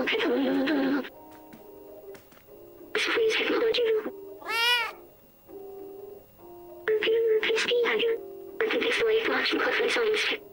Repeat speed. I think it's like watching Clifford Science.